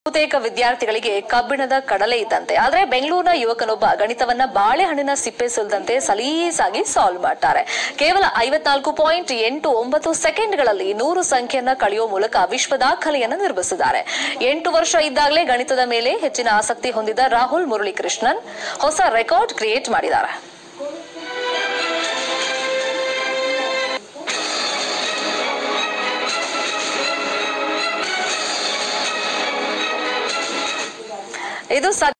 ಬಹುತೇಕ ವಿದ್ಯಾರ್ಥಿಗಳಿಗೆ ಕಬ್ಬಿಣದ ಕಡಲೆ ಇದ್ದಂತೆ. ಆದರೆ ಬೆಂಗಳೂರಿನ ಯುವಕನೊಬ್ಬ ಗಣಿತವನ್ನ ಬಾಳೆಹಣ್ಣಿನ ಸಿಪ್ಪೆ ಸುಲಿದಂತೆ ಸಲೀಸಾಗಿ ಸಾಲ್ವ್ ಮಾಡ್ತಾರೆ. ಕೇವಲ 54.89 ಸೆಕೆಂಡ್ಗಳಲ್ಲಿ 100 ಸಂಖ್ಯೆಯನ್ನ ಕಳೆಯುವ ಮೂಲಕ ವಿಶ್ವ ದಾಖಲೆಯನ್ನು ನಿರ್ಮಿಸಿದ್ದಾರೆ. 8 ವರ್ಷ ಇದ್ದಾಗಲೇ ಗಣಿತದ ಮೇಲೆ ಹೆಚ್ಚಿನ ಆಸಕ್ತಿ ಹೊಂದಿದ್ದ ರಾಹುಲ್ ಮುರಳೀಕೃಷ್ಣನ್ ಹೊಸ ರೆಕಾರ್ಡ್ ಕ್ರಿಯೇಟ್ ಮಾಡಿದ್ದಾರೆ. ಇದು